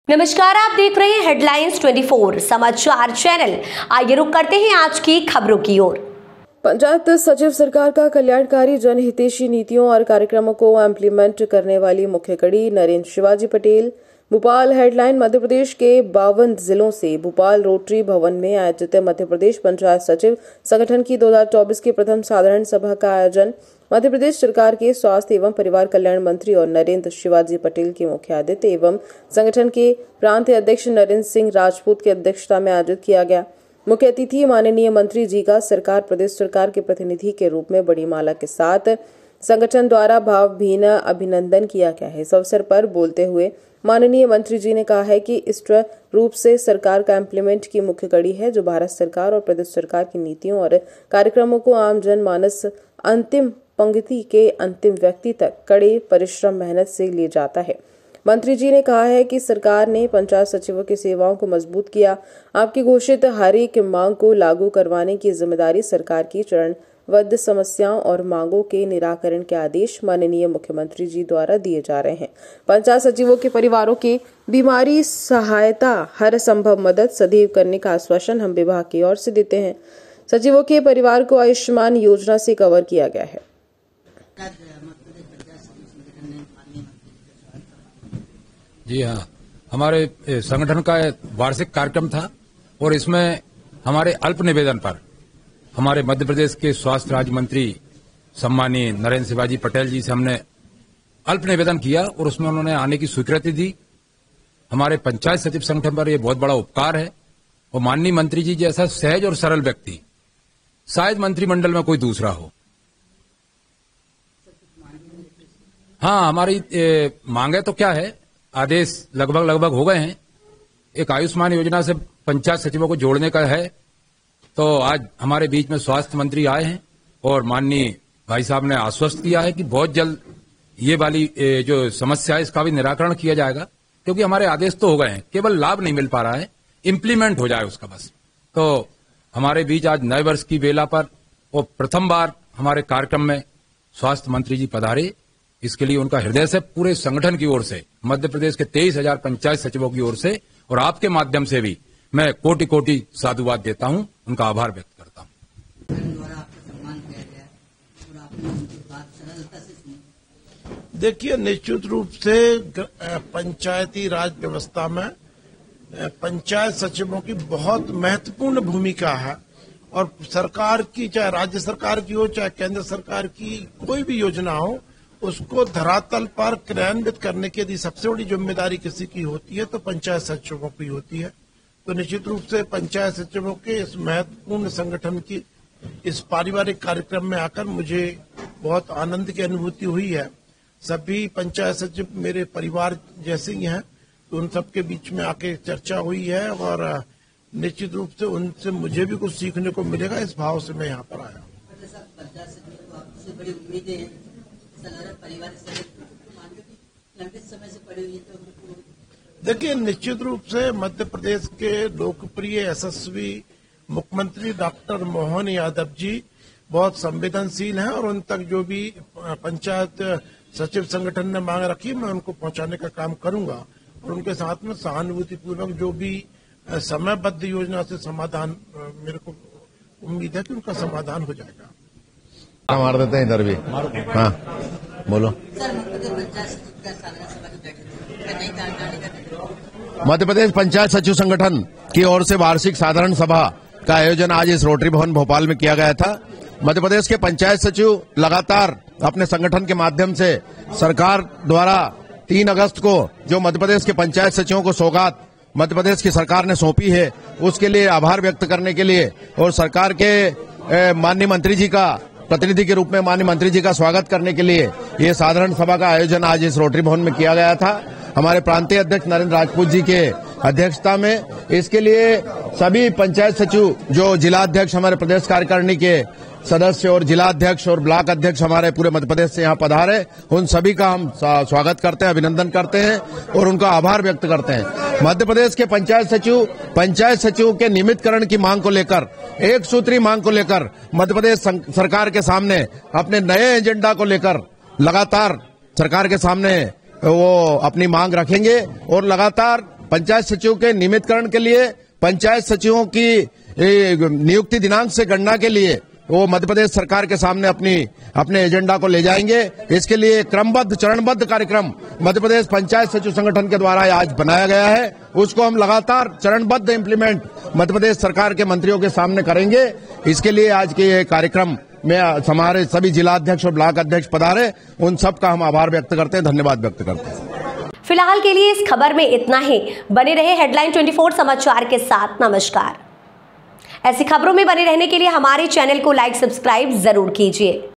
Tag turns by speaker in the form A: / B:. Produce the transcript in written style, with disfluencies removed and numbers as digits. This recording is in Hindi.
A: नमस्कार, आप देख रहे हैं हेडलाइंस 24 समाचार चैनल। आइए रुक करते हैं आज की खबरों की ओर।
B: पंचायत सचिव सरकार का कल्याणकारी जनहितैषी नीतियों और कार्यक्रमों को इम्प्लीमेंट करने वाली मुख्य कड़ी नरेंद्र शिवाजी पटेल। भोपाल हेडलाइन मध्य प्रदेश के 52 जिलों से भोपाल रोटरी भवन में आयोजित मध्य प्रदेश पंचायत सचिव संगठन की 2024 की प्रथम साधारण सभा का आयोजन मध्य प्रदेश सरकार के स्वास्थ्य एवं परिवार कल्याण मंत्री और नरेंद्र शिवाजी पटेल के मुख्य अतिथि एवं संगठन के प्रांतीय अध्यक्ष नरेंद्र सिंह राजपूत की अध्यक्षता में आयोजित किया गया। मुख्य अतिथि माननीय मंत्री जी का सरकार प्रदेश सरकार के प्रतिनिधि के रूप में बड़ी माला के साथ संगठन द्वारा भावभीनी अभिनंदन किया गया है। इस अवसर पर बोलते हुए माननीय मंत्री जी ने कहा है कि इस रूप से सरकार का इम्प्लीमेंट की मुख्य कड़ी है जो भारत सरकार और प्रदेश सरकार की नीतियों और कार्यक्रमों को आम जनमानस अंतिम पंक्ति के अंतिम व्यक्ति तक कड़े परिश्रम मेहनत से ले जाता है। मंत्री जी ने कहा है कि सरकार ने पंचायत सचिवों की सेवाओं को मजबूत किया। आपकी घोषित हर एक मांग को लागू करवाने की जिम्मेदारी सरकार की। चरणबद्ध समस्याओं और मांगों के निराकरण के आदेश माननीय मुख्यमंत्री जी द्वारा दिए जा रहे हैं। पंचायत सचिवों के परिवारों के बीमारी सहायता हर संभव मदद सदैव करने का आश्वासन हम विभाग की ओर से देते हैं। सचिवों के परिवार को आयुष्मान योजना से कवर किया गया है।
C: जी हाँ, हमारे संगठन का वार्षिक कार्यक्रम था और इसमें हमारे अल्प निवेदन पर हमारे मध्य प्रदेश के स्वास्थ्य राज्य मंत्री सम्मानीय नरेंद्र शिवाजी पटेल जी से हमने अल्प निवेदन किया और उसमें उन्होंने आने की स्वीकृति दी। हमारे पंचायत सचिव संगठन पर यह बहुत बड़ा उपकार है और माननीय मंत्री जी जैसा सहज और सरल व्यक्ति शायद मंत्रिमंडल में कोई दूसरा हो। हाँ, हमारी मांगे तो क्या है, आदेश लगभग हो गए हैं। एक आयुष्मान योजना से पंचायत सचिवों को जोड़ने का है, तो आज हमारे बीच में स्वास्थ्य मंत्री आए हैं और माननीय भाई साहब ने आश्वस्त किया है कि बहुत जल्द ये वाली जो समस्या है इसका भी निराकरण किया जाएगा, क्योंकि हमारे आदेश तो हो गए हैं, केवल लाभ नहीं मिल पा रहा है, इम्प्लीमेंट हो जाए उसका बस। तो हमारे बीच आज नए वर्ष की बेला पर और प्रथम बार हमारे कार्यक्रम में स्वास्थ्य मंत्री जी पधारे। इसके लिए उनका हृदय से पूरे संगठन की ओर से, मध्य प्रदेश के 23,000 पंचायत सचिवों की ओर से और आपके माध्यम से भी मैं कोटि कोटि साधुवाद देता हूं, उनका आभार व्यक्त करता हूं।
D: देखिए, निश्चित रूप से पंचायती राज व्यवस्था में पंचायत सचिवों की बहुत महत्वपूर्ण भूमिका है और सरकार की, चाहे राज्य सरकार की हो चाहे केंद्र सरकार की कोई भी योजना हो, उसको धरातल पर क्रियान्वित करने की यदि सबसे बड़ी जिम्मेदारी किसी की होती है तो पंचायत सचिवों की होती है। तो निश्चित रूप से पंचायत सचिवों के इस महत्वपूर्ण संगठन की इस पारिवारिक कार्यक्रम में आकर मुझे बहुत आनंद की अनुभूति हुई है। सभी पंचायत सचिव मेरे परिवार जैसे ही हैं, तो उन सबके बीच में आके चर्चा हुई है और निश्चित रूप से उनसे मुझे भी कुछ सीखने को मिलेगा, इस भाव से मैं यहाँ पर आया। देखिए, निश्चित रूप से मध्य प्रदेश के लोकप्रिय यशस्वी मुख्यमंत्री डॉक्टर मोहन यादव जी बहुत संवेदनशील हैं और उन तक जो भी पंचायत सचिव संगठन ने मांग रखी मैं उनको पहुंचाने का काम करूंगा और उनके साथ में सहानुभूतिपूर्वक जो भी समयबद्ध योजना से समाधान, मेरे को उम्मीद है कि उनका समाधान हो जाएगा।
E: मार देते हैं इधर भी। हाँ, बोलो। मध्य प्रदेश पंचायत सचिव संगठन की ओर से वार्षिक साधारण सभा का आयोजन आज इस रोटरी भवन भोपाल में किया गया था। मध्य प्रदेश के पंचायत सचिव लगातार अपने संगठन के माध्यम से सरकार द्वारा 3 अगस्त को जो मध्य प्रदेश के पंचायत सचिवों को सौगात मध्य प्रदेश की सरकार ने सौंपी है, उसके लिए आभार व्यक्त करने के लिए और सरकार के माननीय मंत्री जी का प्रतिनिधि के रूप में माननीय मंत्री जी का स्वागत करने के लिए ये साधारण सभा का आयोजन आज इस रोटरी भवन में किया गया था। हमारे प्रांतीय अध्यक्ष नरेंद्र राजपूत जी के अध्यक्षता में इसके लिए सभी पंचायत सचिव, जो जिला अध्यक्ष हमारे प्रदेश कार्यकारिणी के सदस्य और जिला अध्यक्ष और ब्लॉक अध्यक्ष हमारे पूरे मध्य प्रदेश से यहाँ पधारे, उन सभी का हम स्वागत करते हैं, अभिनंदन करते हैं और उनका आभार व्यक्त करते हैं। मध्य प्रदेश के पंचायत सचिव के नियमितकरण की मांग को लेकर, एक सूत्री मांग को लेकर मध्य प्रदेश सरकार के सामने अपने नए एजेंडा को लेकर लगातार सरकार के सामने वो अपनी मांग रखेंगे और लगातार पंचायत सचिव के नियमितकरण के लिए, पंचायत सचिवों की नियुक्ति दिनांक से गणना के लिए वो मध्य प्रदेश सरकार के सामने अपने एजेंडा को ले जाएंगे। इसके लिए क्रमबद्ध चरणबद्ध कार्यक्रम मध्य प्रदेश पंचायत सचिव संगठन के द्वारा आज बनाया गया है। उसको हम लगातार चरणबद्ध इम्प्लीमेंट मध्य प्रदेश सरकार के मंत्रियों के सामने करेंगे। इसके लिए आज के ये कार्यक्रम में हमारे सभी जिला अध्यक्ष और ब्लॉक अध्यक्ष पधारे, उन सब का हम आभार व्यक्त करते हैं, धन्यवाद व्यक्त करते हैं।
A: फिलहाल के लिए इस खबर में इतना ही। बने रहे हेडलाइन 24 समाचार के साथ। नमस्कार। ऐसी खबरों में बने रहने के लिए हमारे चैनल को लाइक, सब्सक्राइब जरूर कीजिए।